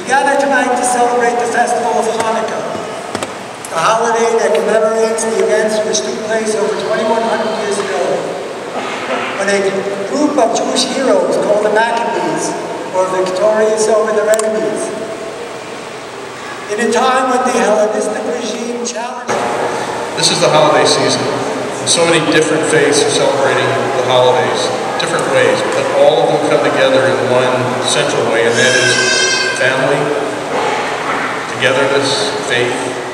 gather tonight to celebrate the festival of Hanukkah, a holiday that commemorates the events which took place over 2,100 years ago, when a group of Jewish heroes called the Maccabees were victorious over their enemies. In a time when the Hellenistic regime challenged... This is the holiday season. So many different faiths are celebrating the holidays, different ways, but all of them come together in one central way, and that is family, togetherness, faith,